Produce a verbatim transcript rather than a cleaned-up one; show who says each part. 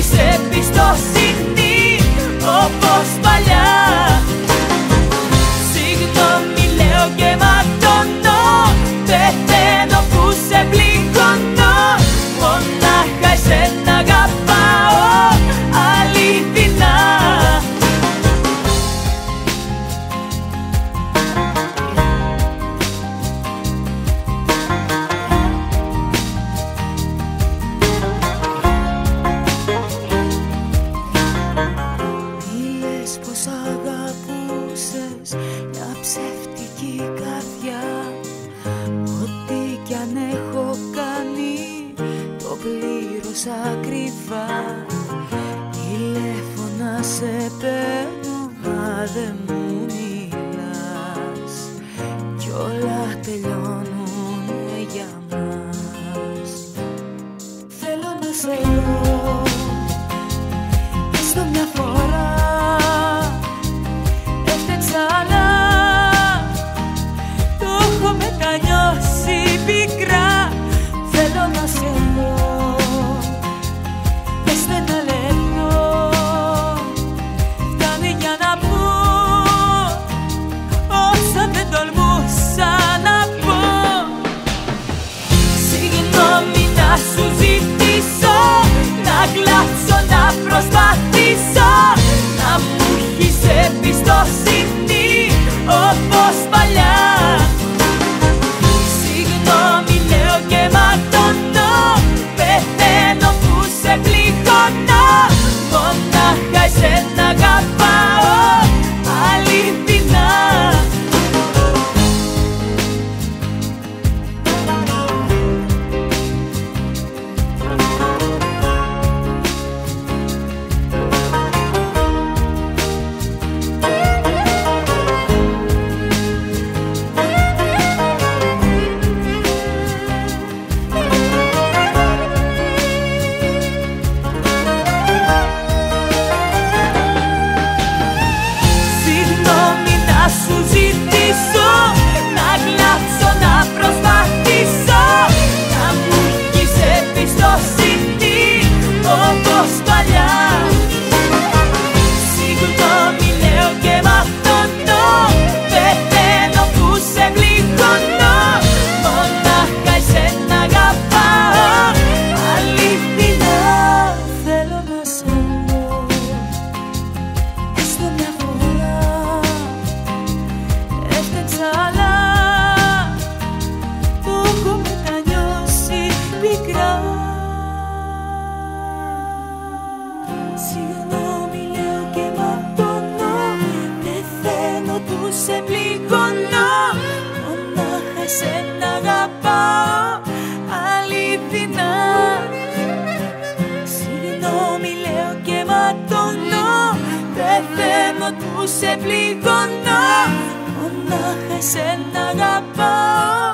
Speaker 1: είσαι εμπιστοσύνη όπως παλιά. Συγγνώμη λέω και ματώνω, πεθαίνω που σε πληγώνω. Μονάχα εσένα αγαπάω αληθινά. Λες πως αγαπούσες μια ψεύτικη καρδιά. Ό,τι κι αν έχω κάνει το πλήρωσα ακριβά. Τηλέφωνα σε παίρνω μα δεν μου μιλάς κι όλα τελειώνουνε για μας. Θέλω να σε δω έστω μια φορά. Έφτεξα αλλά το έχω μετανιώσει πικρά. Θέλω να σε δω έστω ένα λεπτό. Φτάνει για να πω όσα δεν τολμούσα να πω. Συγγνώμη να σου ζητήσω, να κλάψω, να προσπαθήσω, να μου έχεις εμπιστοσύνη όπως παλιά. Συγγνώμη λέω και ματώνω, πεθαίνω που σε πληγώνω. Μονάχα εσένα αγαπάω αληθινά. Συγγνώμη να σου ζητήσω, να κλάψω, να προσπαθήσω, να μου έχεις εμπιστοσύνη όπως παλιά. Συγγνώμη λέω και ματώνω, πεθαίνω που σε πληγώνω. Μονάχα εσένα αγαπάω αληθινά. Θέλω να σε δω έστω μια φορά. Έφτεξα αλλά το έχω μετανιώσει πικρά. Συγγνώμη λέω και ματώνω, πεθαίνω που σε πληγώνω. Μονάχα εσένα αγαπάω αληθινά. Συγγνώμη λέω και ματώνω, πεθαίνω που σε πληγώνω. Μονάχα εσένα αγαπάω